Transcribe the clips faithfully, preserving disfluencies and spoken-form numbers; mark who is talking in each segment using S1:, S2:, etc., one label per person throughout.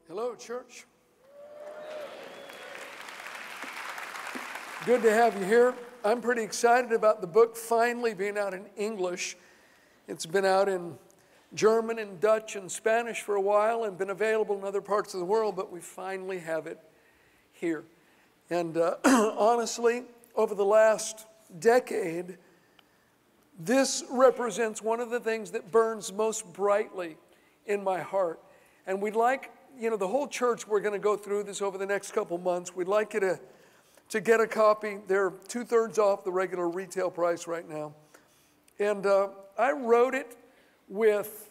S1: Hello, church. Good to have you here. I'm pretty excited about the book finally being out in English. It's been out in German and Dutch and Spanish for a while and been available in other parts of the world, but we finally have it here. And uh, honestly, over the last decade, this represents one of the things that burns most brightly in my heart. And we'd like, you know, the whole church, we're going to go through this over the next couple months. We'd like you to, to get a copy. They're two-thirds off the regular retail price right now. And uh, I wrote it with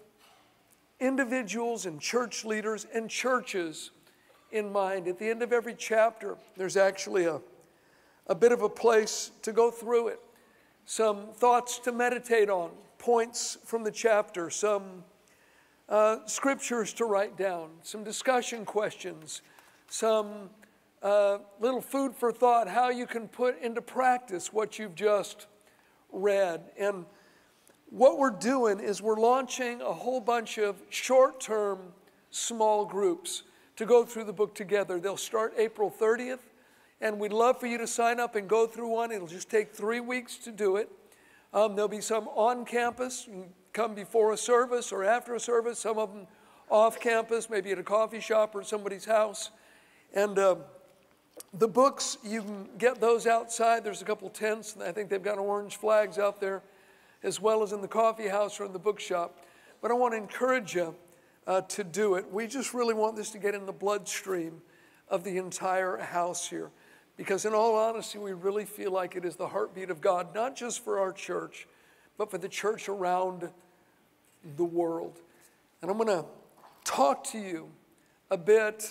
S1: individuals and church leaders and churches in mind. At the end of every chapter, there's actually a, a bit of a place to go through it. Some thoughts to meditate on, points from the chapter, some Uh, scriptures to write down, some discussion questions, some uh, little food for thought, how you can put into practice what you've just read. And what we're doing is we're launching a whole bunch of short-term small groups to go through the book together. They'll start April thirtieth, and we'd love for you to sign up and go through one. It'll just take three weeks to do it. Um, there'll be some on campus. You can come before a service or after a service, some of them off campus, maybe at a coffee shop or somebody's house. And uh, the books, you can get those outside. There's a couple tents, and I think they've got orange flags out there, as well as in the coffee house or in the bookshop. But I want to encourage you uh, to do it. We just really want this to get in the bloodstream of the entire house here. Because in all honesty, we really feel like it is the heartbeat of God, not just for our church, but for the church around the world. And I'm going to talk to you a bit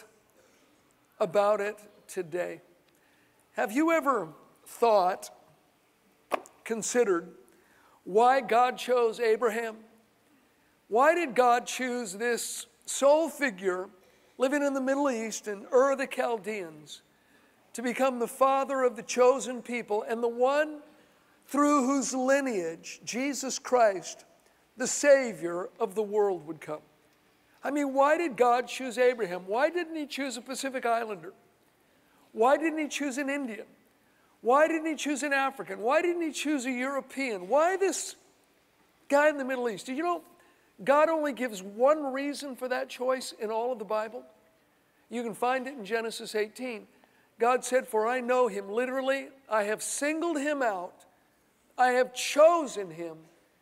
S1: about it today. Have you ever thought, considered, why God chose Abraham? Why did God choose this sole figure living in the Middle East in Ur of the Chaldeans to become the father of the chosen people and the one through whose lineage Jesus Christ, the Savior of the world, would come? I mean, why did God choose Abraham? Why didn't he choose a Pacific Islander? Why didn't he choose an Indian? Why didn't he choose an African? Why didn't he choose a European? Why this guy in the Middle East? Do you know, God only gives one reason for that choice in all of the Bible. You can find it in Genesis eighteen. God said, "For I know him," literally, I have singled him out. I have chosen him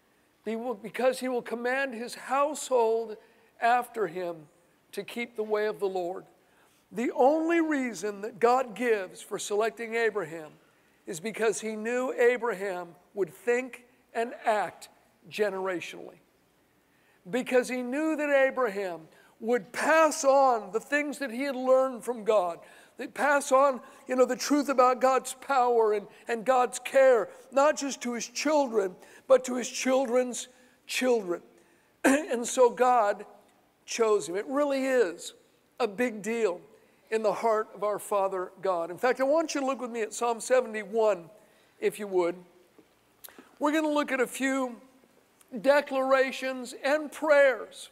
S1: because he will command his household after him to keep the way of the Lord. The only reason that God gives for selecting Abraham is because he knew Abraham would think and act generationally. Because he knew that Abraham would pass on the things that he had learned from God. They pass on, you know, the truth about God's power and, and God's care, not just to his children, but to his children's children. And so God chose him. It really is a big deal in the heart of our Father God. In fact, I want you to look with me at Psalm seventy-one, if you would. We're going to look at a few declarations and prayers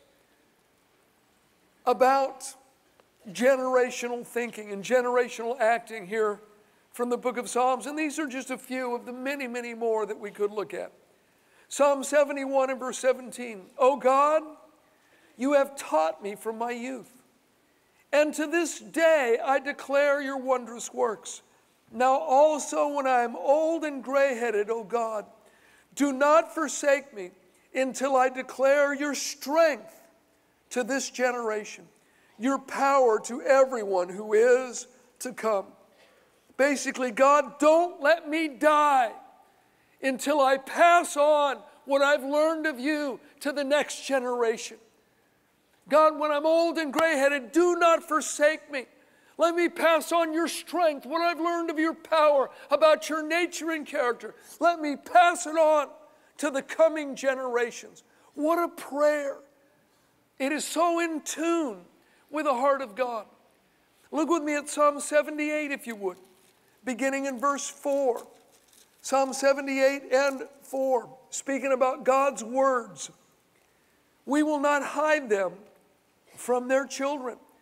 S1: about generational thinking and generational acting here from the book of Psalms. And these are just a few of the many, many more that we could look at. Psalm seventy-one and verse seventeen. "O God, you have taught me from my youth, and to this day I declare your wondrous works. Now also when I am old and gray-headed, O God, do not forsake me until I declare your strength to this generation, your power to everyone who is to come." Basically, God, don't let me die until I pass on what I've learned of you to the next generation. God, when I'm old and gray-headed, do not forsake me. Let me pass on your strength, what I've learned of your power, about your nature and character. Let me pass it on to the coming generations. What a prayer. It is so in tune with the heart of God. Look with me at Psalm seventy-eight, if you would, beginning in verse four. Psalm seventy-eight and four, speaking about God's words. "We will not hide them from their children,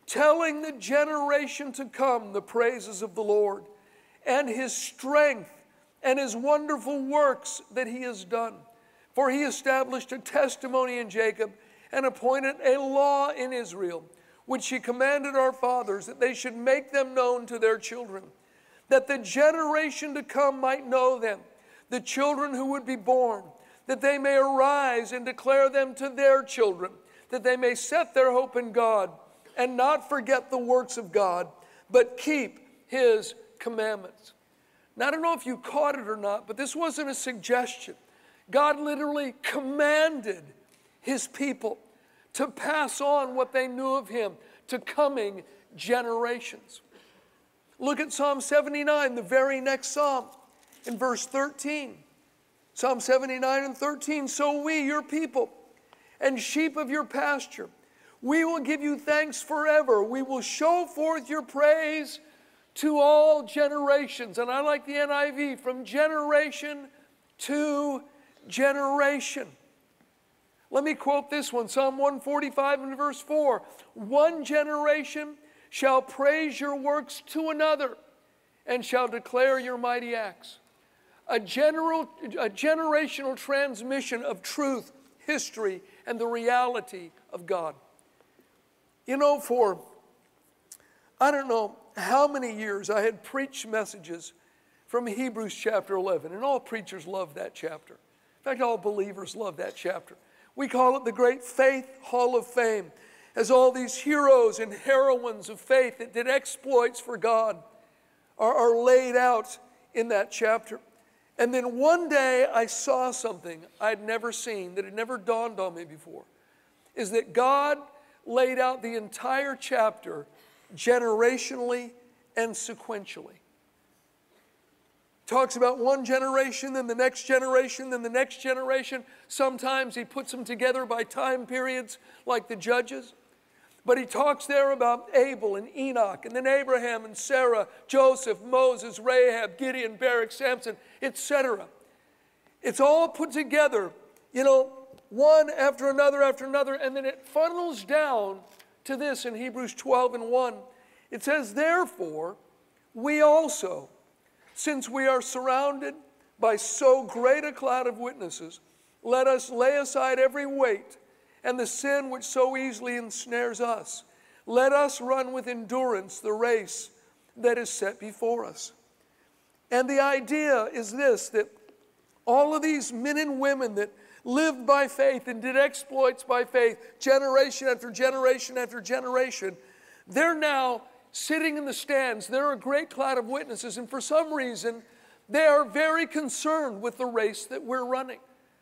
S1: telling the generation to come the praises of the Lord and his strength and his wonderful works that he has done. For he established a testimony in Jacob and appointed a law in Israel, which he commanded our fathers, that they should make them known to their children, that the generation to come might know them, the children who would be born, that they may arise and declare them to their children, that they may set their hope in God and not forget the works of God, but keep his commandments. Now, I don't know if you caught it or not, but this wasn't a suggestion. God literally commanded his people to pass on what they knew of him to coming generations. Look at Psalm seventy-nine, the very next psalm, in verse thirteen. Psalm seventy-nine and thirteen, so we, your people, and sheep of your pasture, we will give you thanks forever. We will show forth your praise to all generations. And I like the N I V, from generation to generation. Let me quote this one, Psalm one forty-five and verse four. One generation shall praise your works to another and shall declare your mighty acts. A, general, a generational transmission of truth, history, and the reality of God. You know, for I don't know how many years I had preached messages from Hebrews chapter eleven, and all preachers love that chapter. In fact, all believers love that chapter. We call it the Great Faith Hall of Fame, as all these heroes and heroines of faith that did exploits for God are, are laid out in that chapter. And then one day I saw something I'd never seen, that had never dawned on me before, is that God laid out the entire chapter generationally and sequentially. Talks about one generation, then the next generation, then the next generation. Sometimes he puts them together by time periods, like the Judges. But he talks there about Abel and Enoch, and then Abraham and Sarah, Joseph, Moses, Rahab, Gideon, Barak, Samson, et cetera. It's all put together, you know, one after another after another, and then it funnels down to this in Hebrews twelve and one. It says, therefore, we also, since we are surrounded by so great a cloud of witnesses, let us lay aside every weight and the sin which so easily ensnares us. Let us run with endurance the race that is set before us. And the idea is this, that all of these men and women that lived by faith and did exploits by faith, generation after generation after generation, they're now sitting in the stands. They're a great cloud of witnesses, and for some reason, they are very concerned with the race that we're running.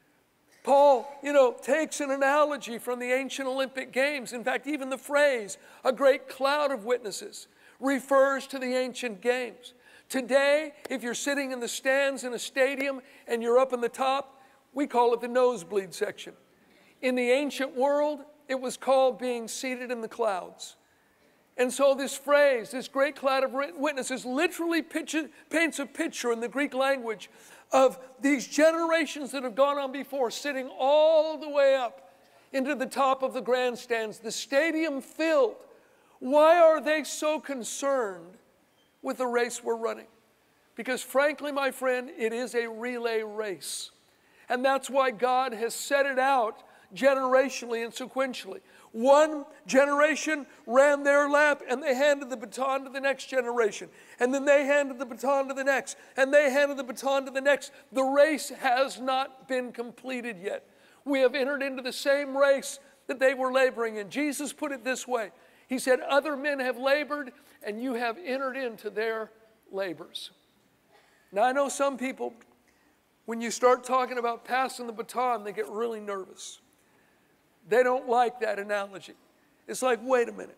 S1: Paul, you know, takes an analogy from the ancient Olympic Games. In fact, even the phrase, a great cloud of witnesses, refers to the ancient games. Today, if you're sitting in the stands in a stadium and you're up in the top, we call it the nosebleed section. In the ancient world, it was called being seated in the clouds. And so this phrase, this great cloud of witnesses, literally picture, paints a picture in the Greek language of these generations that have gone on before, sitting all the way up into the top of the grandstands, the stadium filled. Why are they so concerned with the race we're running? Because frankly, my friend, it is a relay race. And that's why God has set it out generationally and sequentially. One generation ran their lap and they handed the baton to the next generation. And then they handed the baton to the next. And they handed the baton to the next. The race has not been completed yet. We have entered into the same race that they were laboring in. Jesus put it this way. He said, other men have labored and you have entered into their labors. Now I know some people, when you start talking about passing the baton, they get really nervous. They don't like that analogy. It's like, wait a minute.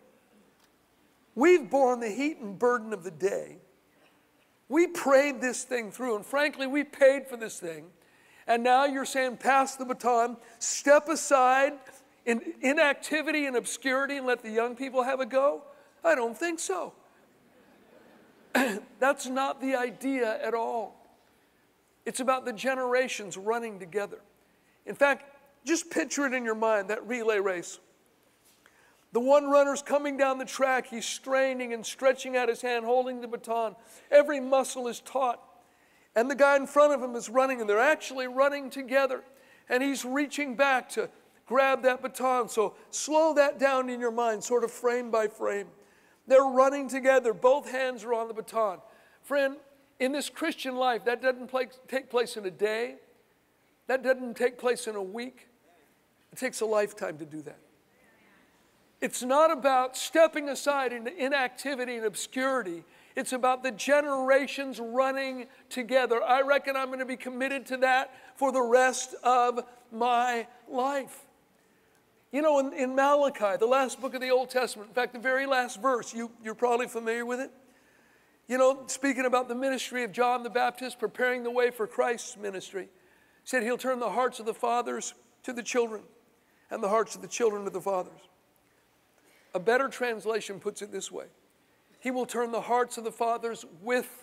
S1: We've borne the heat and burden of the day. We prayed this thing through, and frankly, we paid for this thing. And now you're saying, pass the baton, step aside in inactivity and obscurity and let the young people have a go? I don't think so. That's not the idea at all. It's about the generations running together. In fact, just picture it in your mind, that relay race. The one runner's coming down the track. He's straining and stretching out his hand, holding the baton. Every muscle is taut. And the guy in front of him is running, and they're actually running together. And he's reaching back to grab that baton. So slow that down in your mind, sort of frame by frame. They're running together. Both hands are on the baton. Friend, in this Christian life, that doesn't play, take place in a day. That doesn't take place in a week. It takes a lifetime to do that. It's not about stepping aside into inactivity and obscurity. It's about the generations running together. I reckon I'm going to be committed to that for the rest of my life. You know, in, in Malachi, the last book of the Old Testament, in fact, the very last verse, you, you're probably familiar with it. You know, speaking about the ministry of John the Baptist, preparing the way for Christ's ministry, he said he'll turn the hearts of the fathers to the children and the hearts of the children to the fathers. A better translation puts it this way. He will turn the hearts of the fathers with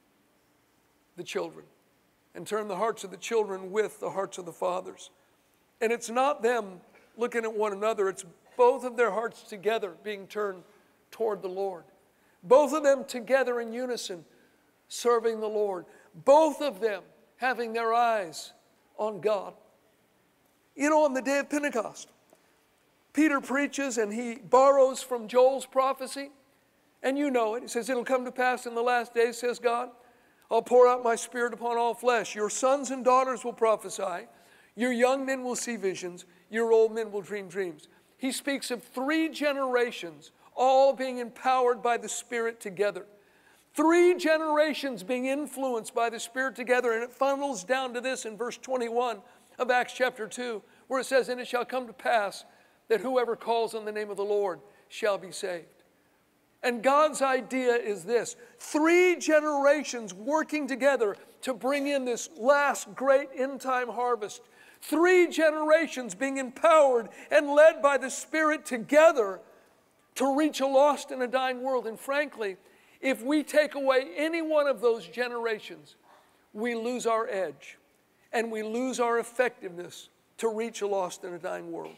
S1: the children and turn the hearts of the children with the hearts of the fathers. And it's not them looking at one another. It's both of their hearts together being turned toward the Lord. Both of them together in unison serving the Lord. Both of them having their eyes on God. You know, on the day of Pentecost, Peter preaches and he borrows from Joel's prophecy. And you know it. He says, it'll come to pass in the last days, says God, I'll pour out my spirit upon all flesh. Your sons and daughters will prophesy. Your young men will see visions. Your old men will dream dreams. He speaks of three generations all being empowered by the Spirit together. Three generations being influenced by the Spirit together. And it funnels down to this in verse twenty-one of Acts chapter two, where it says, and it shall come to pass that whoever calls on the name of the Lord shall be saved. And God's idea is this: three generations working together to bring in this last great end-time harvest. Three generations being empowered and led by the Spirit together to reach a lost and a dying world. And frankly, if we take away any one of those generations, we lose our edge and we lose our effectiveness to reach a lost and a dying world.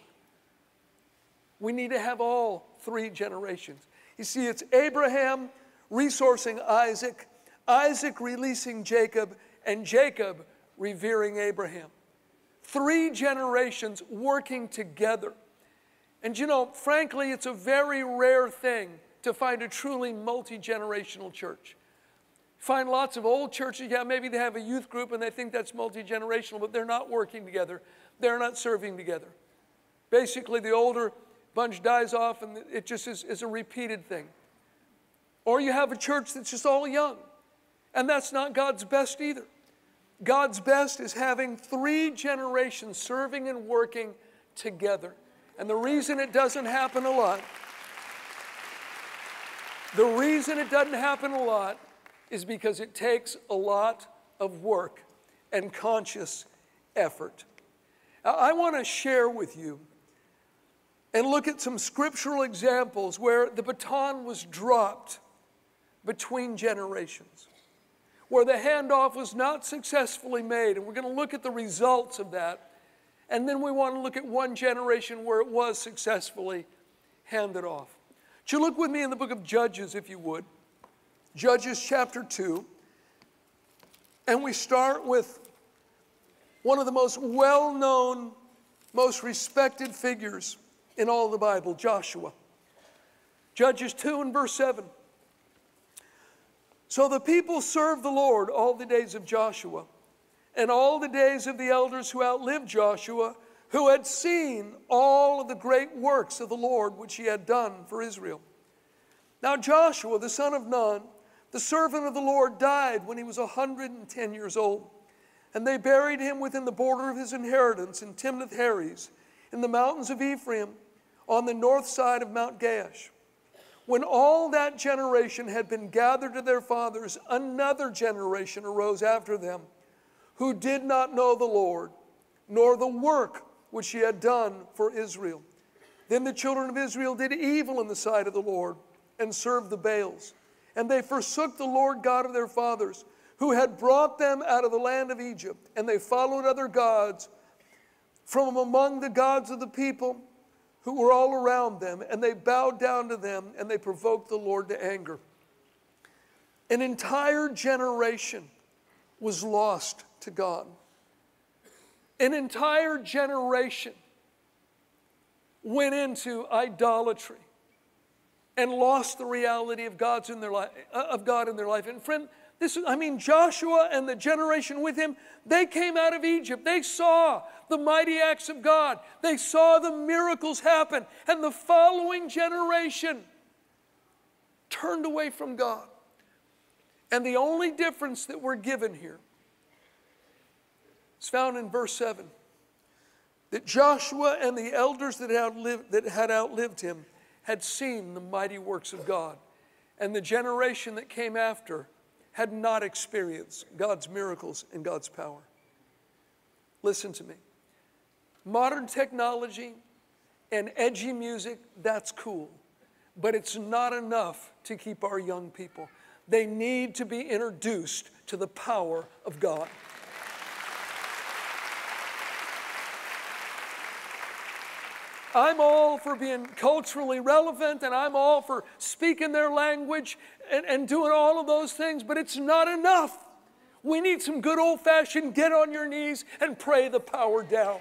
S1: We need to have all three generations. You see, it's Abraham resourcing Isaac, Isaac releasing Jacob, and Jacob revering Abraham. Three generations working together. And you know, frankly, it's a very rare thing to find a truly multi-generational church. Find lots of old churches, yeah, maybe they have a youth group and they think that's multi-generational, but they're not working together. They're not serving together. Basically, the older bunch dies off and it just is, is a repeated thing. Or you have a church that's just all young, and that's not God's best either. God's best is having three generations serving and working together. And the reason it doesn't happen a lot, the reason it doesn't happen a lot is because it takes a lot of work and conscious effort. Now, I want to share with you and look at some scriptural examples where the baton was dropped between generations, where the handoff was not successfully made. And we're going to look at the results of that. And then we want to look at one generation where it was successfully handed off. Would you look with me in the book of Judges, if you would? Judges chapter two. And we start with one of the most well-known, most respected figures in all the Bible, Joshua. Judges two and verse seven. So the people served the Lord all the days of Joshua, and all the days of the elders who outlived Joshua, who had seen all of the great works of the Lord which he had done for Israel. Now Joshua, the son of Nun, the servant of the Lord, died when he was a hundred and ten years old. And they buried him within the border of his inheritance in Timnath-Heres, in the mountains of Ephraim, on the north side of Mount Gaash. When all that generation had been gathered to their fathers, another generation arose after them, who did not know the Lord, nor the work which he had done for Israel. Then the children of Israel did evil in the sight of the Lord, and served the Baals. And they forsook the Lord God of their fathers, who had brought them out of the land of Egypt. And they followed other gods from among the gods of the people, who were all around them, and they bowed down to them, and they provoked the Lord to anger. An entire generation was lost to God. An entire generation went into idolatry and lost the reality of God's in their life, of God in their life. And friend, this is, I mean, Joshua and the generation with him, they came out of Egypt. They saw the mighty acts of God. They saw the miracles happen. And the following generation turned away from God. And the only difference that we're given here is found in verse seven. That Joshua and the elders that had outlived, that had outlived him had seen the mighty works of God. And the generation that came after had not experienced God's miracles and God's power. Listen to me. Modern technology and edgy music, that's cool. But it's not enough to keep our young people. They need to be introduced to the power of God. I'm all for being culturally relevant, and I'm all for speaking their language and, and doing all of those things, but it's not enough. We need some good old-fashioned get on your knees and pray the power down.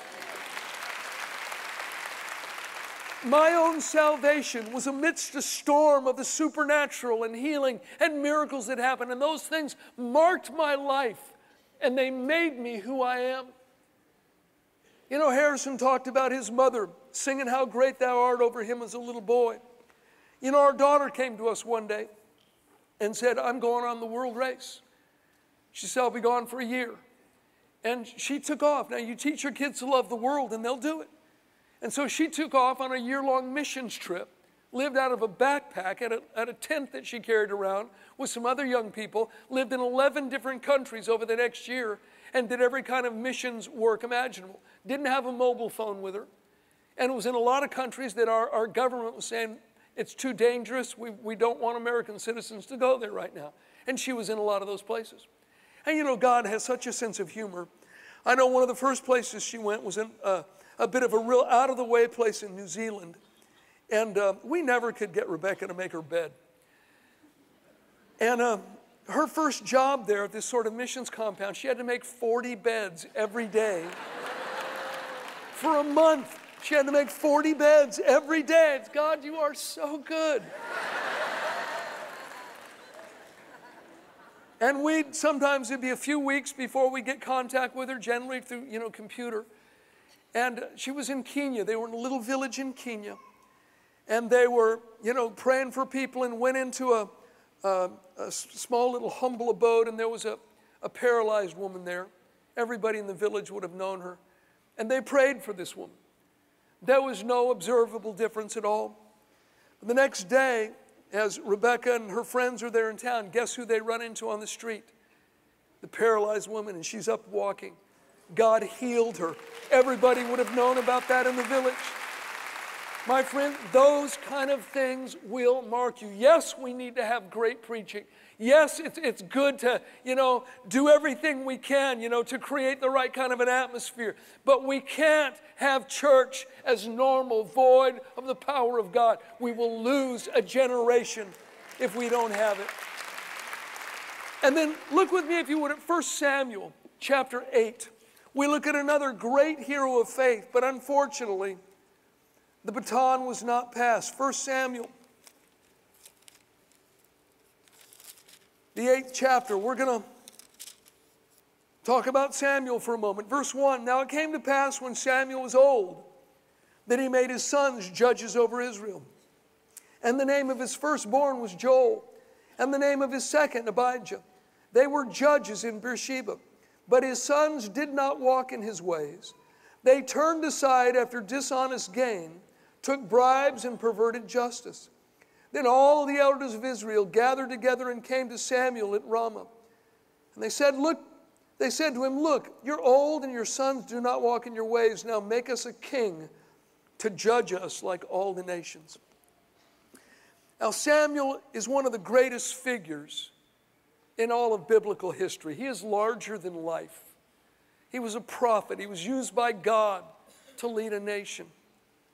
S1: My own salvation was amidst a storm of the supernatural and healing and miracles that happened, and those things marked my life, and they made me who I am. You know, Harrison talked about his mother singing How Great Thou Art over him as a little boy. You know, our daughter came to us one day and said, I'm going on the world race. She said, I'll be gone for a year. And she took off. Now, you teach your kids to love the world, and they'll do it. And so she took off on a year-long missions trip, lived out of a backpack at a, at a tent that she carried around with some other young people, lived in eleven different countries over the next year, and did every kind of missions work imaginable. Didn't have a mobile phone with her. And it was in a lot of countries that our, our government was saying, it's too dangerous. We, we don't want American citizens to go there right now. And she was in a lot of those places. And you know, God has such a sense of humor. I know one of the first places she went was in uh, a bit of a real out-of-the-way place in New Zealand. And uh, we never could get Rebecca to make her bed. And uh, her first job there at this sort of missions compound, she had to make forty beds every day. For a month, she had to make forty beds every day. It's, God, you are so good. And we'd sometimes it'd be a few weeks before we get contact with her, generally through, you know, computer. And she was in Kenya. They were in a little village in Kenya. And they were, you know, praying for people and went into a, a, a small little humble abode, and there was a, a paralyzed woman there. Everybody in the village would have known her. And they prayed for this woman. There was no observable difference at all. The next day, as Rebecca and her friends are there in town, guess who they run into on the street? The paralyzed woman, and she's up walking. God healed her. Everybody would have known about that in the village. My friend, those kind of things will mark you. Yes, we need to have great preaching. Yes, it's, it's good to, you know, do everything we can, you know, to create the right kind of an atmosphere. But we can't have church as normal, void of the power of God. We will lose a generation if we don't have it. And then look with me, if you would, at First Samuel chapter eight. We look at another great hero of faith, but unfortunately, the baton was not passed. First Samuel, the eighth chapter. We're going to talk about Samuel for a moment. Verse one, now it came to pass when Samuel was old that he made his sons judges over Israel. And the name of his firstborn was Joel, and the name of his second Abijah. They were judges in Beersheba. But his sons did not walk in his ways. They turned aside after dishonest gain, took bribes and perverted justice. Then all the elders of Israel gathered together and came to Samuel at Ramah. And they said, look, they said to him, look, you're old and your sons do not walk in your ways. Now make us a king to judge us like all the nations. Now Samuel is one of the greatest figures in all of biblical history. He is larger than life. He was a prophet. He was used by God to lead a nation.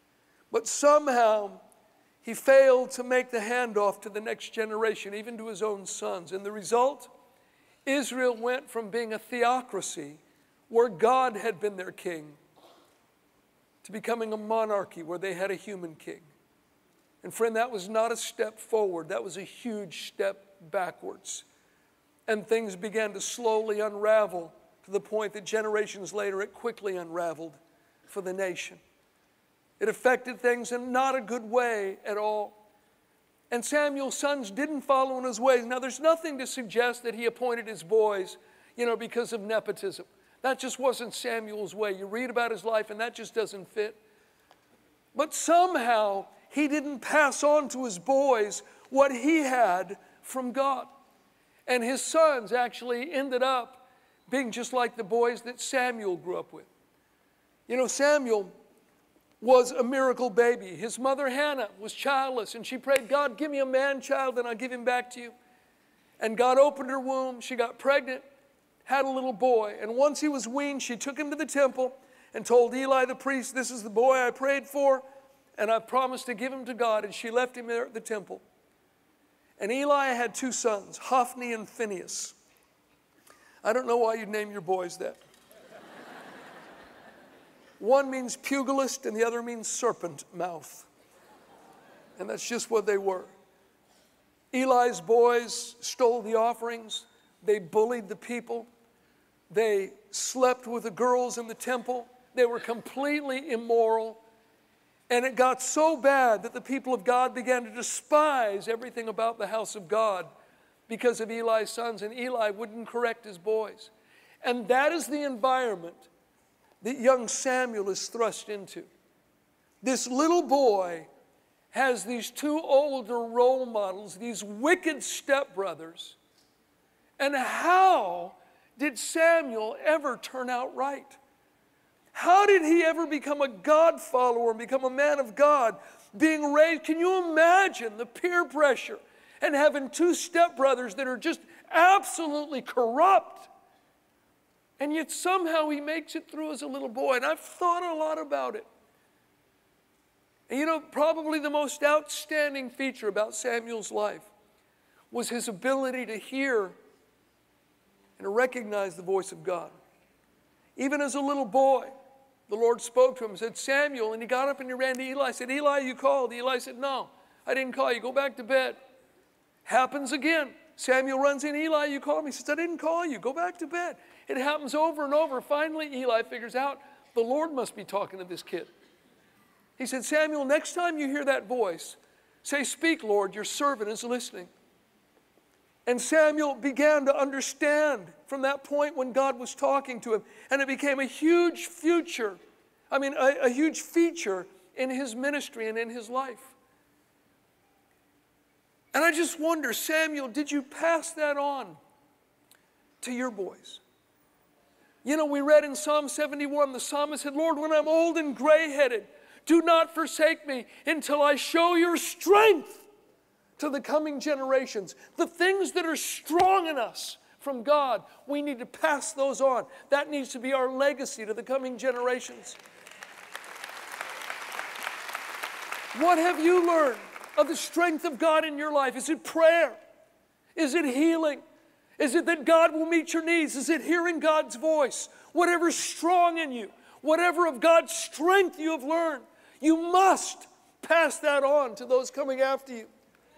S1: But somehow he failed to make the handoff to the next generation, even to his own sons. And the result, Israel went from being a theocracy where God had been their king to becoming a monarchy where they had a human king. And friend, that was not a step forward. That was a huge step backwards. And things began to slowly unravel to the point that generations later it quickly unraveled for the nation. It affected things in not a good way at all. And Samuel's sons didn't follow in his ways. Now, there's nothing to suggest that he appointed his boys, you know, because of nepotism. That just wasn't Samuel's way. You read about his life, and that just doesn't fit. But somehow, he didn't pass on to his boys what he had from God. And his sons actually ended up being just like the boys that Samuel grew up with. You know, Samuel was a miracle baby. His mother Hannah was childless, and she prayed, God, give me a man child, and I'll give him back to you. And God opened her womb. She got pregnant, had a little boy. And once he was weaned, she took him to the temple and told Eli the priest, this is the boy I prayed for, and I promised to give him to God. And she left him there at the temple. And Eli had two sons, Hophni and Phinehas. I don't know why you'd name your boys that. One means pugilist and the other means serpent mouth. And that's just what they were. Eli's boys stole the offerings. They bullied the people. They slept with the girls in the temple. They were completely immoral. And it got so bad that the people of God began to despise everything about the house of God because of Eli's sons. And Eli wouldn't correct his boys. And that is the environment that young Samuel is thrust into. This little boy has these two older role models, these wicked stepbrothers. And how did Samuel ever turn out right? How did he ever become a God follower and become a man of God, being raised? Can you imagine the peer pressure and having two stepbrothers that are just absolutely corrupt? And yet somehow he makes it through as a little boy. And I've thought a lot about it. And you know, probably the most outstanding feature about Samuel's life was his ability to hear and to recognize the voice of God. Even as a little boy, the Lord spoke to him and said, Samuel, and he got up and he ran to Eli. Said, Eli, you called. Eli said, no, I didn't call you. Go back to bed. Happens again. Samuel runs in. Eli, you called me. He says, I didn't call you. Go back to bed. It happens over and over. Finally, Eli figures out the Lord must be talking to this kid. He said, Samuel, next time you hear that voice, say, speak, Lord, your servant is listening. And Samuel began to understand from that point when God was talking to him. And it became a huge future, I mean, a, a huge feature in his ministry and in his life. And I just wonder, Samuel, did you pass that on to your boys? You know, we read in Psalm seventy-one, the psalmist said, Lord, when I'm old and gray-headed, do not forsake me until I show your strength to the coming generations. The things that are strong in us from God, we need to pass those on. That needs to be our legacy to the coming generations. What have you learned of the strength of God in your life? Is it prayer? Is it healing? Is it that God will meet your needs? Is it hearing God's voice? Whatever's strong in you, whatever of God's strength you have learned, you must pass that on to those coming after you.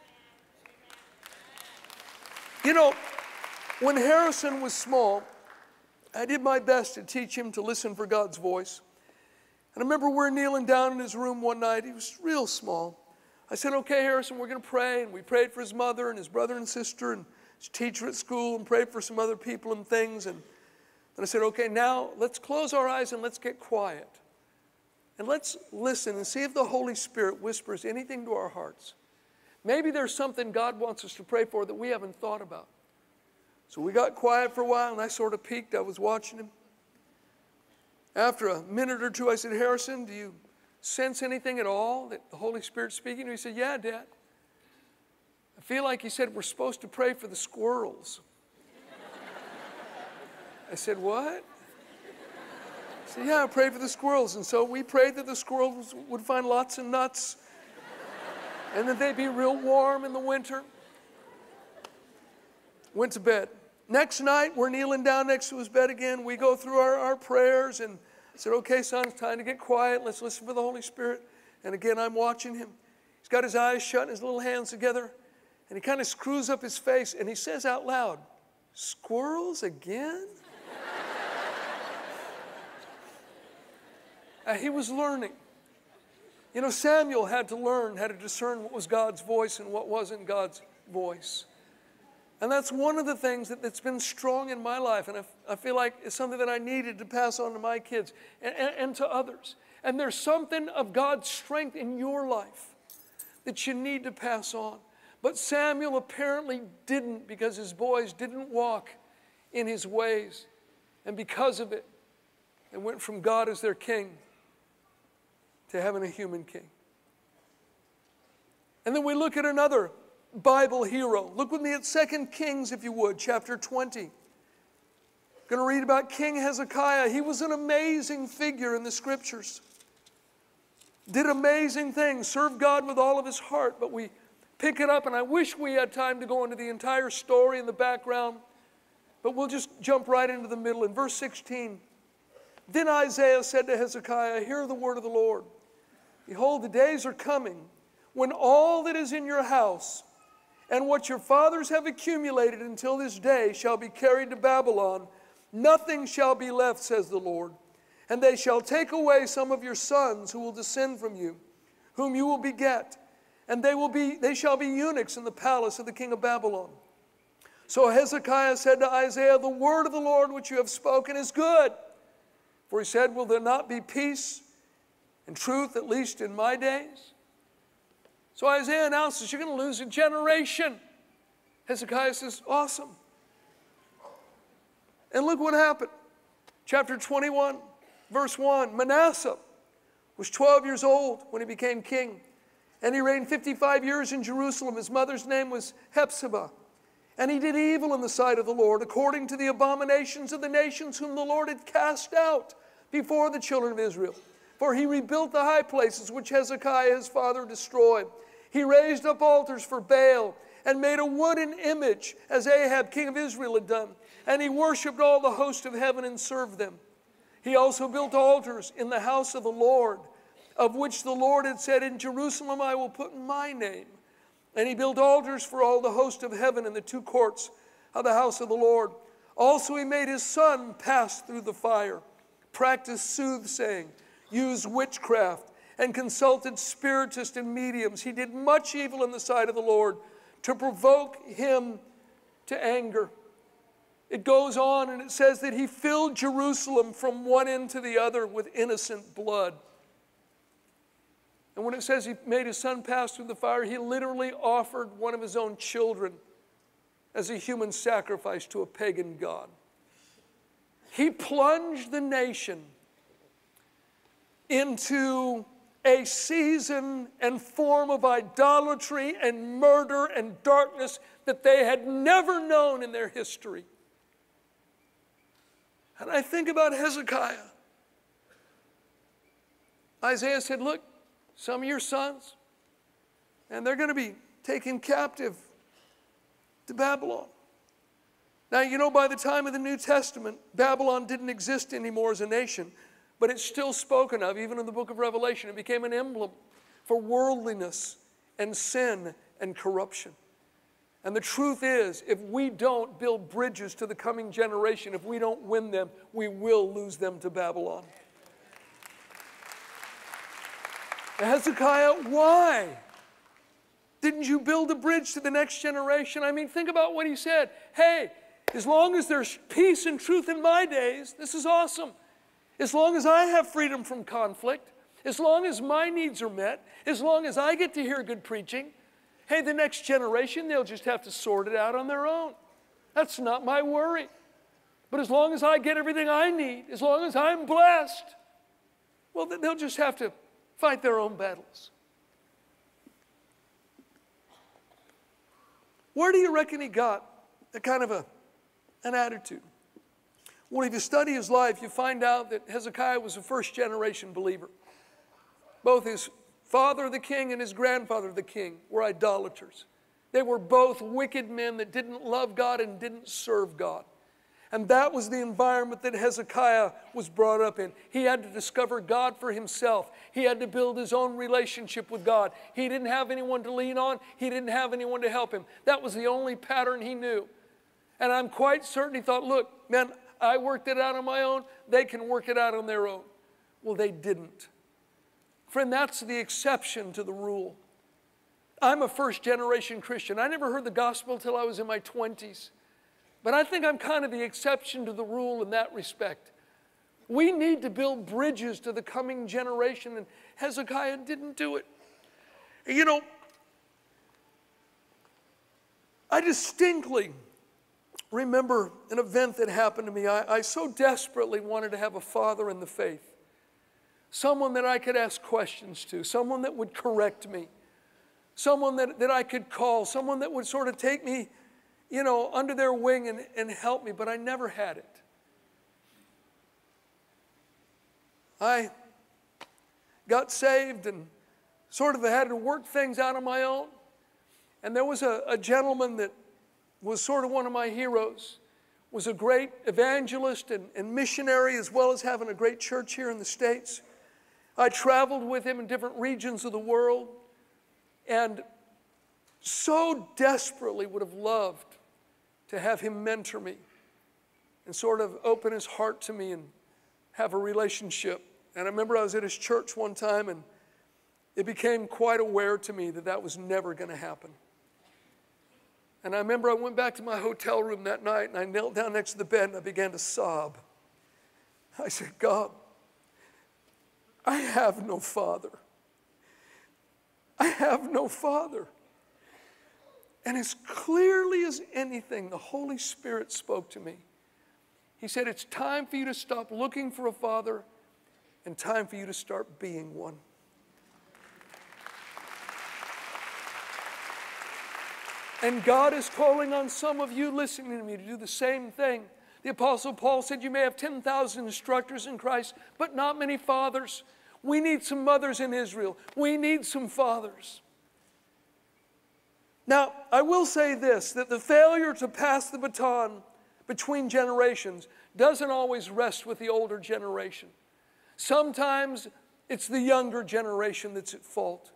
S1: You know, when Harrison was small, I did my best to teach him to listen for God's voice. And I remember we were kneeling down in his room one night. He was real small. I said, okay, Harrison, we're going to pray. And we prayed for his mother and his brother and sister and his teacher at school and prayed for some other people and things. And then I said, okay, now let's close our eyes and let's get quiet. And let's listen and see if the Holy Spirit whispers anything to our hearts. Maybe there's something God wants us to pray for that we haven't thought about. So we got quiet for a while, and I sort of peeked. I was watching him. After a minute or two, I said, Harrison, do you sense anything at all that the Holy Spirit's speaking to you? He said, yeah, Dad. I feel like he said we're supposed to pray for the squirrels. I said, what? So yeah, pray for the squirrels. And so we prayed that the squirrels would find lots of nuts and that they'd be real warm in the winter. Went to bed. Next night, we're kneeling down next to his bed again. We go through our, our prayers and I said, okay, son, it's time to get quiet. Let's listen for the Holy Spirit. And again, I'm watching him. He's got his eyes shut and his little hands together. And he kind of screws up his face and he says out loud, squirrels again? uh, he was learning. You know, Samuel had to learn how to discern what was God's voice and what wasn't God's voice. And that's one of the things that, that's been strong in my life. And I, I feel like it's something that I needed to pass on to my kids and, and, and to others. And there's something of God's strength in your life that you need to pass on. But Samuel apparently didn't, because his boys didn't walk in his ways. And because of it, they went from God as their king to having a human king. And then we look at another Bible hero. Look with me at Second Kings, if you would, chapter twenty. I'm going to read about King Hezekiah. He was an amazing figure in the scriptures. Did amazing things, served God with all of his heart, but we pick it up, and I wish we had time to go into the entire story and the background, but we'll just jump right into the middle. In verse sixteen, then Isaiah said to Hezekiah, hear the word of the Lord. Behold, the days are coming when all that is in your house and what your fathers have accumulated until this day shall be carried to Babylon. Nothing shall be left, says the Lord. And they shall take away some of your sons who will descend from you, whom you will beget. And they will be, they shall be eunuchs in the palace of the king of Babylon. So Hezekiah said to Isaiah, the word of the Lord which you have spoken is good. For he said, will there not be peace and truth, at least in my days? So Isaiah announces, you're going to lose a generation. Hezekiah says, awesome. And look what happened. Chapter twenty-one, verse one, Manasseh was twelve years old when he became king. And he reigned fifty-five years in Jerusalem. His mother's name was Hephzibah. And he did evil in the sight of the Lord, according to the abominations of the nations whom the Lord had cast out before the children of Israel. For he rebuilt the high places which Hezekiah his father destroyed. He raised up altars for Baal and made a wooden image, as Ahab king of Israel had done. And he worshipped all the host of heaven and served them. He also built altars in the house of the Lord, of which the Lord had said, in Jerusalem I will put my name. And he built altars for all the host of heaven in the two courts of the house of the Lord. Also he made his son pass through the fire, practiced soothsaying, used witchcraft, and consulted spiritists and mediums. He did much evil in the sight of the Lord to provoke him to anger. It goes on and it says that he filled Jerusalem from one end to the other with innocent blood. And when it says he made his son pass through the fire, he literally offered one of his own children as a human sacrifice to a pagan god. He plunged the nation into a season and form of idolatry and murder and darkness that they had never known in their history. And I think about Hezekiah. Isaiah said, look, some of your sons, and they're going to be taken captive to Babylon. Now, you know, by the time of the New Testament, Babylon didn't exist anymore as a nation, but it's still spoken of, even in the book of Revelation. It became an emblem for worldliness and sin and corruption. And the truth is, if we don't build bridges to the coming generation, if we don't win them, we will lose them to Babylon. Hezekiah, why didn't you build a bridge to the next generation? I mean, think about what he said. Hey, as long as there's peace and truth in my days, this is awesome. As long as I have freedom from conflict, as long as my needs are met, as long as I get to hear good preaching, hey, the next generation, they'll just have to sort it out on their own. That's not my worry. But as long as I get everything I need, as long as I'm blessed, well, they'll just have to fight their own battles. Where do you reckon he got a kind of a, an attitude? Well, if you study his life, you find out that Hezekiah was a first-generation believer. Both his father, the king, and his grandfather, the king, were idolaters. They were both wicked men that didn't love God and didn't serve God. And that was the environment that Hezekiah was brought up in. He had to discover God for himself. He had to build his own relationship with God. He didn't have anyone to lean on. He didn't have anyone to help him. That was the only pattern he knew. And I'm quite certain he thought, look, man, I worked it out on my own. They can work it out on their own. Well, they didn't. Friend, that's the exception to the rule. I'm a first-generation Christian. I never heard the gospel until I was in my twenties. But I think I'm kind of the exception to the rule in that respect. We need to build bridges to the coming generation, and Hezekiah didn't do it. You know, I distinctly remember an event that happened to me. I, I so desperately wanted to have a father in the faith, someone that I could ask questions to, someone that would correct me, someone that, that I could call, someone that would sort of take me, you know, under their wing and, and help me, but I never had it. I got saved and sort of had to work things out on my own. And there was a, a gentleman that was sort of one of my heroes, was a great evangelist and, and missionary, as well as having a great church here in the States. I traveled with him in different regions of the world and so desperately would have loved to have him mentor me and sort of open his heart to me and have a relationship. And I remember I was at his church one time, and it became quite aware to me that that was never going to happen. And I remember I went back to my hotel room that night, and I knelt down next to the bed, and I began to sob. I said, God, I have no father. I have no father. And as clearly as anything, the Holy Spirit spoke to me. He said, it's time for you to stop looking for a father and time for you to start being one. And God is calling on some of you listening to me to do the same thing. The Apostle Paul said, you may have ten thousand instructors in Christ, but not many fathers. We need some mothers in Israel. We need some fathers. Now, I will say this, that the failure to pass the baton between generations doesn't always rest with the older generation. Sometimes it's the younger generation that's at fault.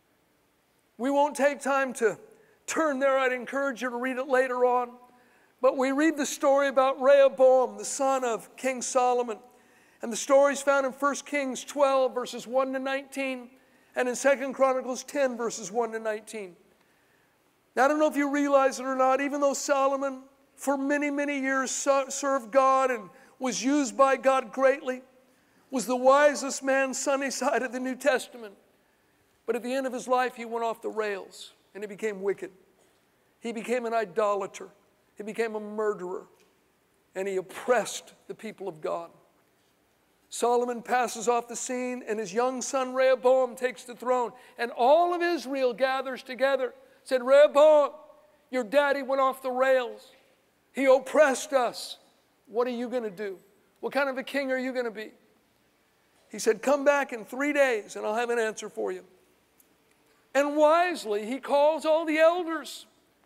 S1: We won't take time to turn there. I'd encourage you to read it later on. But we read the story about Rehoboam, the son of King Solomon. And the story is found in First Kings twelve, verses one to nineteen, and in Second Chronicles ten, verses one to nineteen. Now, I don't know if you realize it or not, even though Solomon for many, many years served God and was used by God greatly, was the wisest man sunny side of the New Testament. But at the end of his life, he went off the rails and he became wicked. He became an idolater. He became a murderer. And he oppressed the people of God. Solomon passes off the scene, and his young son Rehoboam takes the throne. And all of Israel gathers together. Said, Rehoboam, your daddy went off the rails. He oppressed us. What are you going to do? What kind of a king are you going to be? He said, come back in three days and I'll have an answer for you. And wisely, he calls all the elders.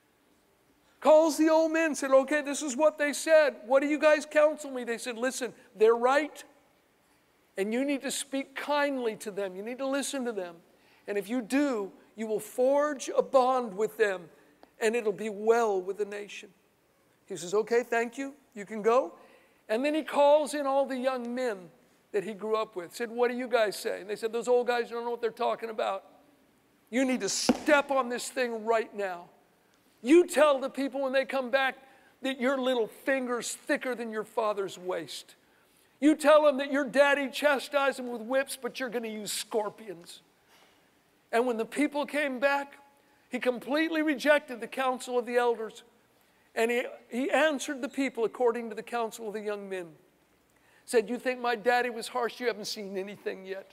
S1: Calls the old men, said, okay, this is what they said. What do you guys counsel me? They said, listen, they're right. And you need to speak kindly to them. You need to listen to them. And if you do, you will forge a bond with them, and it'll be well with the nation. He says, okay, thank you. You can go. And then he calls in all the young men that he grew up with. Said, what do you guys say? And they said, those old guys don't know what they're talking about. You need to step on this thing right now. You tell the people when they come back that your little finger's thicker than your father's waist. You tell them that your daddy chastised them with whips, but you're going to use scorpions. And when the people came back, he completely rejected the counsel of the elders. And he, he answered the people according to the counsel of the young men. Said, you think my daddy was harsh? You haven't seen anything yet.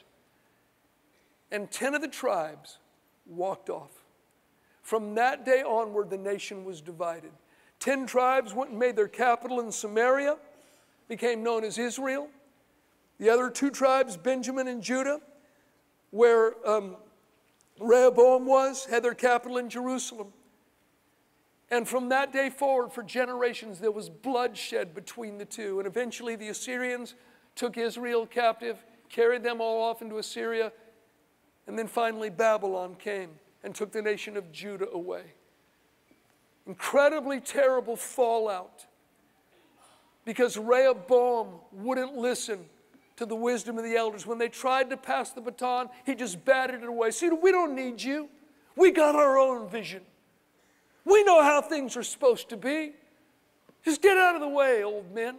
S1: And ten of the tribes walked off. From that day onward, the nation was divided. Ten tribes went and made their capital in Samaria. became known as Israel. The other two tribes, Benjamin and Judah, where um, Rehoboam was, had their capital in Jerusalem. And from that day forward, for generations, there was bloodshed between the two. And eventually the Assyrians took Israel captive, carried them all off into Assyria, and then finally Babylon came and took the nation of Judah away. Incredibly terrible fallout because Rehoboam wouldn't listen to the wisdom of the elders. When they tried to pass the baton, he just batted it away. See, we don't need you. We got our own vision. We know how things are supposed to be. Just get out of the way, old men.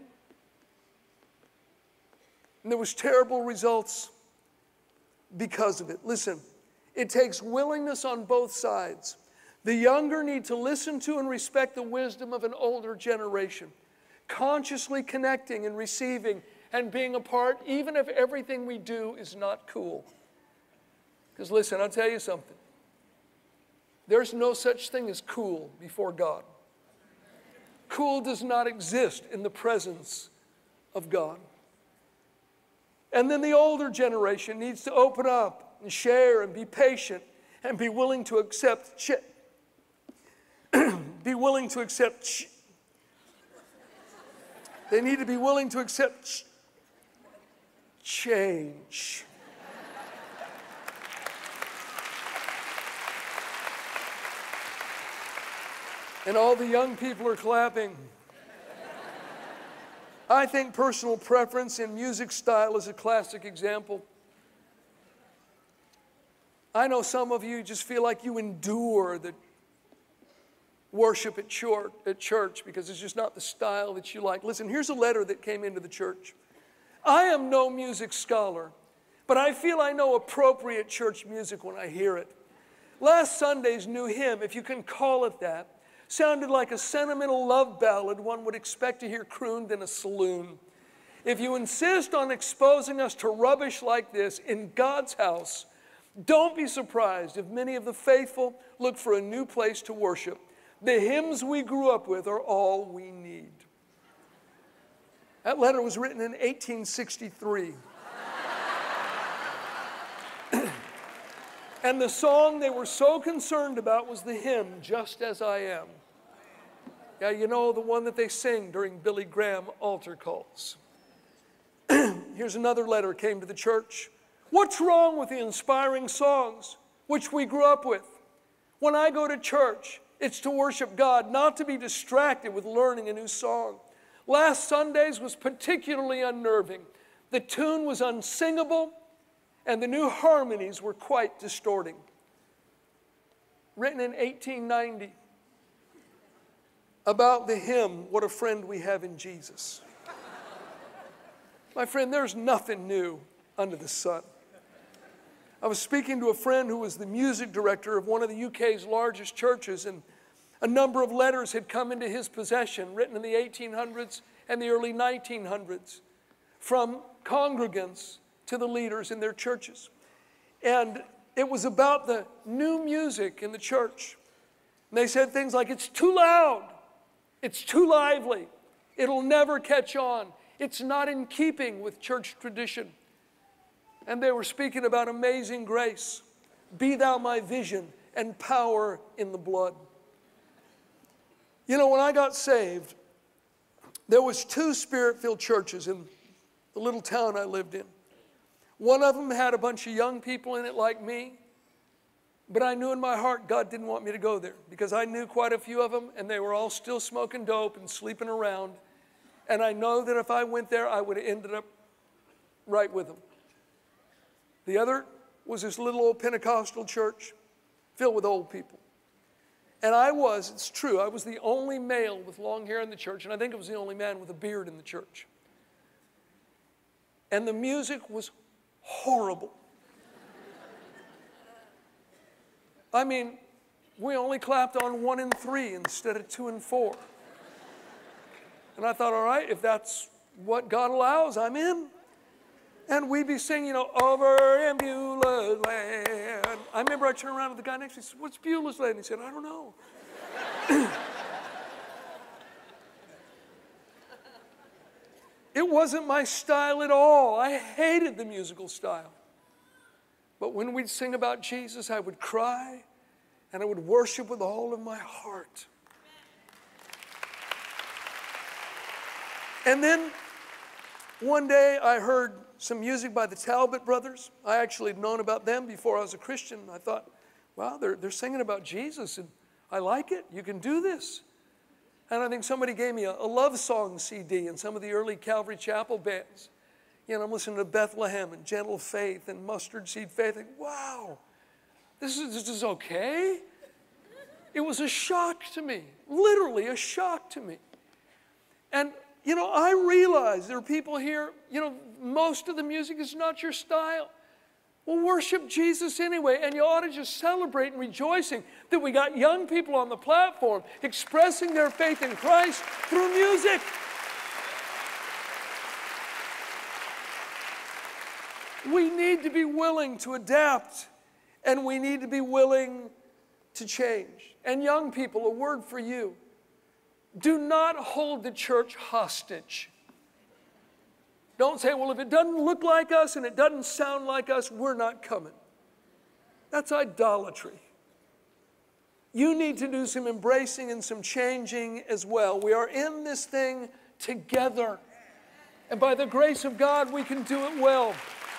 S1: And there was terrible results because of it. Listen, it takes willingness on both sides. The younger need to listen to and respect the wisdom of an older generation, consciously connecting and receiving and being a part, even if everything we do is not cool. Because listen, I'll tell you something. There's no such thing as cool before God. Cool does not exist in the presence of God. And then the older generation needs to open up and share and be patient and be willing to accept ch- be willing to accept ch- they need to be willing to accept ch- change. And all the young people are clapping. I think personal preference in music style is a classic example. I know some of you just feel like you endure the worship at church, at church because it's just not the style that you like. Listen, here's a letter that came into the church. I am no music scholar, but I feel I know appropriate church music when I hear it. Last Sunday's new hymn, if you can call it that, sounded like a sentimental love ballad one would expect to hear crooned in a saloon. If you insist on exposing us to rubbish like this in God's house, don't be surprised if many of the faithful look for a new place to worship. The hymns we grew up with are all we need. That letter was written in eighteen sixty-three. And the song they were so concerned about was the hymn, Just As I Am. Yeah, you know, the one that they sing during Billy Graham altar calls. Here's another letter came to the church. What's wrong with the inspiring songs which we grew up with? When I go to church, it's to worship God, not to be distracted with learning a new song. Last Sunday's was particularly unnerving. The tune was unsingable, and the new harmonies were quite distorting. Written in eighteen ninety about the hymn, What a Friend We Have in Jesus. My friend, there's nothing new under the sun. I was speaking to a friend who was the music director of one of the U K's largest churches, and a number of letters had come into his possession, written in the eighteen hundreds and the early nineteen hundreds, from congregants to the leaders in their churches. And it was about the new music in the church. And they said things like, it's too loud, it's too lively, it'll never catch on, it's not in keeping with church tradition. And they were speaking about Amazing Grace, Be Thou My Vision, and Power in the Blood. You know, when I got saved, there was two Spirit-filled churches in the little town I lived in. One of them had a bunch of young people in it like me, but I knew in my heart God didn't want me to go there because I knew quite a few of them, and they were all still smoking dope and sleeping around. And I know that if I went there, I would have ended up right with them. The other was this little old Pentecostal church filled with old people. And I was, it's true, I was the only male with long hair in the church, and I think it was the only man with a beard in the church. And the music was horrible. I mean, we only clapped on one and three instead of two and four. And I thought, all right, if that's what God allows, I'm in. And we'd be singing, you know, over in Beulah's land. I remember I turned around to the guy next to me and said, what's Beulah's land? He said, I don't know. It It wasn't my style at all. I hated the musical style. But when we'd sing about Jesus, I would cry and I would worship with all of my heart. And then one day I heard some music by the Talbot Brothers. I actually had known about them before I was a Christian. I thought, wow, they're, they're singing about Jesus, and I like it. You can do this. And I think somebody gave me a, a love song C D and some of the early Calvary Chapel bands. You know, I'm listening to Bethlehem and Gentle Faith and Mustard Seed Faith. And wow, this is, this is okay? It was a shock to me, literally a shock to me. And you know, I realize there are people here, you know, most of the music is not your style. Well, worship Jesus anyway, and you ought to just celebrate and rejoicing that we got young people on the platform expressing their faith in Christ through music. We need to be willing to adapt, and we need to be willing to change. And young people, a word for you. Do not hold the church hostage. Don't say, well, if it doesn't look like us and it doesn't sound like us, we're not coming. That's idolatry. You need to do some embracing and some changing as well. We are in this thing together. And by the grace of God, we can do it well.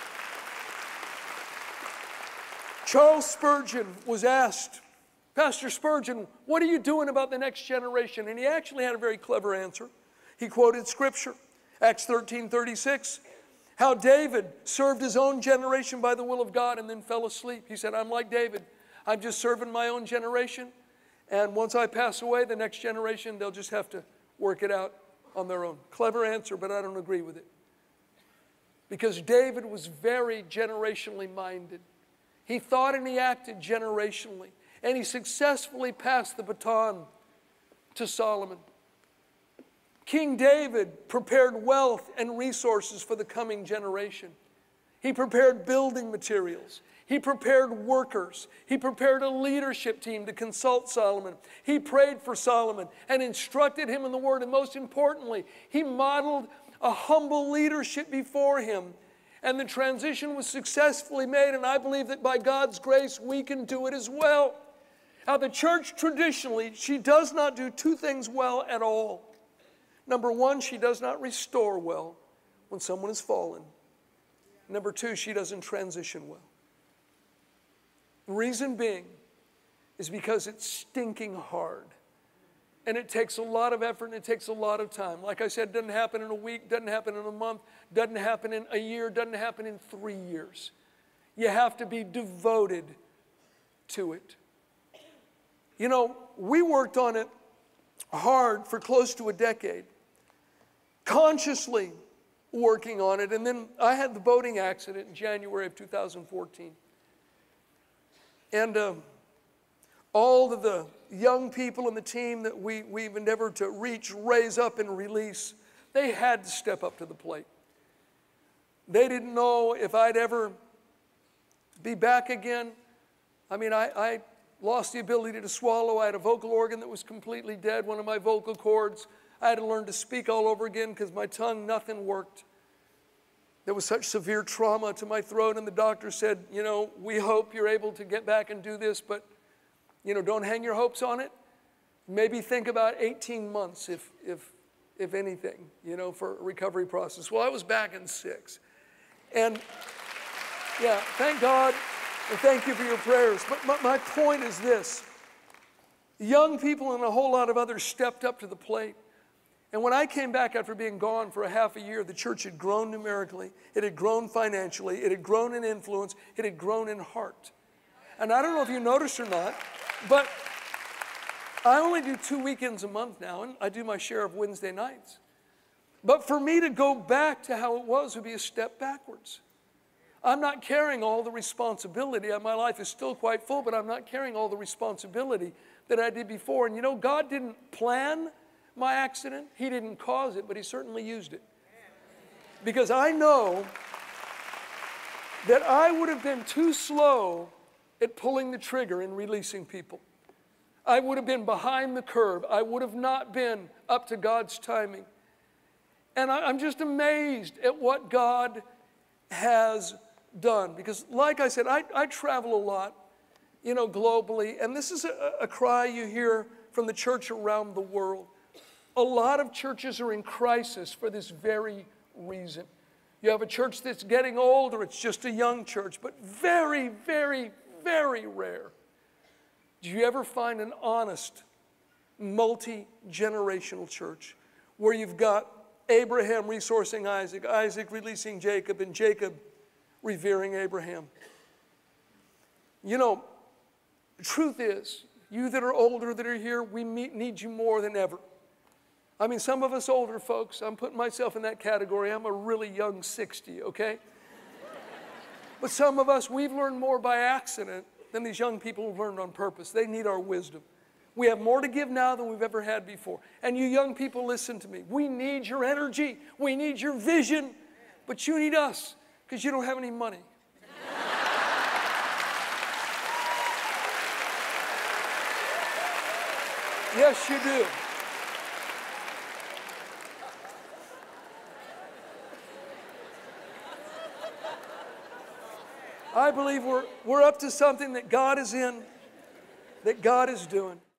S1: Charles Spurgeon was asked, Pastor Spurgeon, what are you doing about the next generation? And he actually had a very clever answer. He quoted Scripture, Acts thirteen thirty-six, how David served his own generation by the will of God and then fell asleep. He said, I'm like David. I'm just serving my own generation. And once I pass away, the next generation, they'll just have to work it out on their own. Clever answer, but I don't agree with it. Because David was very generationally minded. He thought and he acted generationally. And he successfully passed the baton to Solomon. King David prepared wealth and resources for the coming generation. He prepared building materials. He prepared workers. He prepared a leadership team to consult Solomon. He prayed for Solomon and instructed him in the word. And most importantly, he modeled a humble leadership before him. And the transition was successfully made. And I believe that by God's grace, we can do it as well. Now, the church traditionally, she does not do two things well at all. Number one, she does not restore well when someone has fallen. Number two, she doesn't transition well. The reason being is because it's stinking hard. And it takes a lot of effort and it takes a lot of time. Like I said, it doesn't happen in a week, doesn't happen in a month, doesn't happen in a year, doesn't happen in three years. You have to be devoted to it. You know, we worked on it hard for close to a decade, consciously working on it. And then I had the boating accident in January of two thousand fourteen. And uh, all of the young people in the team that we, we've endeavored to reach, raise up, and release, they had to step up to the plate. They didn't know if I'd ever be back again. I mean, I... I lost the ability to swallow. I had a vocal organ that was completely dead, one of my vocal cords. I had to learn to speak all over again because my tongue, nothing worked. There was such severe trauma to my throat, and the doctor said, you know, we hope you're able to get back and do this, but, you know, don't hang your hopes on it. Maybe think about eighteen months, if, if, if anything, you know, for a recovery process. Well, I was back in six. And, yeah, thank God. And thank you for your prayers. But my, my point is this. Young people and a whole lot of others stepped up to the plate. And when I came back after being gone for a half a year, the church had grown numerically. It had grown financially. It had grown in influence. It had grown in heart. And I don't know if you noticed or not, but I only do two weekends a month now, and I do my share of Wednesday nights. But for me to go back to how it was would be a step backwards. I'm not carrying all the responsibility. My life is still quite full, but I'm not carrying all the responsibility that I did before. And you know, God didn't plan my accident. He didn't cause it, but He certainly used it. Because I know that I would have been too slow at pulling the trigger and releasing people. I would have been behind the curve. I would have not been up to God's timing. And I, I'm just amazed at what God has done. Because like I said, I, I travel a lot, you know, globally. And this is a, a cry you hear from the church around the world. A lot of churches are in crisis for this very reason. You have a church that's getting old, or it's just a young church, but very, very, very rare do you ever find an honest, multi-generational church where you've got Abraham resourcing Isaac, Isaac releasing Jacob, and Jacob revering Abraham. You know, the truth is, you that are older that are here, we meet, need you more than ever. I mean, some of us older folks, I'm putting myself in that category. I'm a really young sixty, okay? But some of us, we've learned more by accident than these young people who've learned on purpose. They need our wisdom. We have more to give now than we've ever had before. And you young people, listen to me. We need your energy. We need your vision. But you need us, because you don't have any money. Yes, you do. I believe we're, we're up to something that God is in, that God is doing.